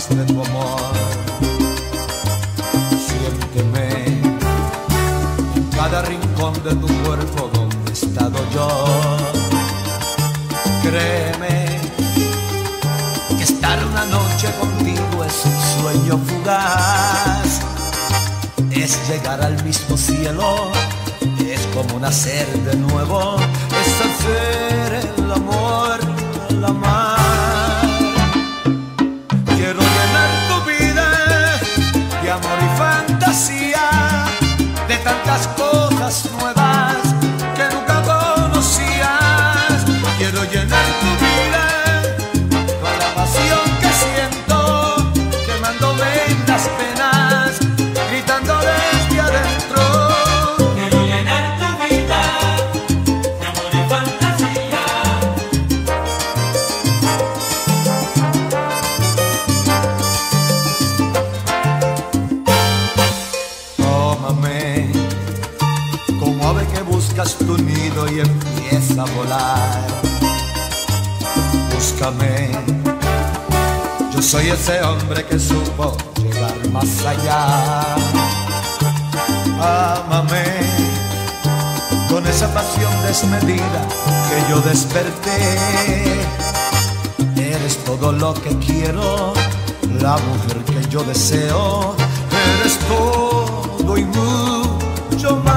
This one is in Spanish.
más de tu amor. Siénteme en cada rincón de tu cuerpo donde he estado yo. Créeme que estar una noche contigo es un sueño fugaz. Es llegar al mismo cielo, es como nacer de nuevo, es hacer el amor al mar. Quiero llenar tu vida de amor y fantasía, de tantas cosas nuevas que nunca conocías. Quiero llenar tu vida con la pasión que siento, quemándome en las penas, gritando desde adentro. Quiero llenar tu vida de amor y fantasía. Tómame como ave que buscas tu nido y empieza a volar. Búscame, yo soy ese hombre que supo llegar más allá. Ámame con esa pasión desmedida que yo desperté. Eres todo lo que quiero, la mujer que yo deseo. Eres todo y mucho más.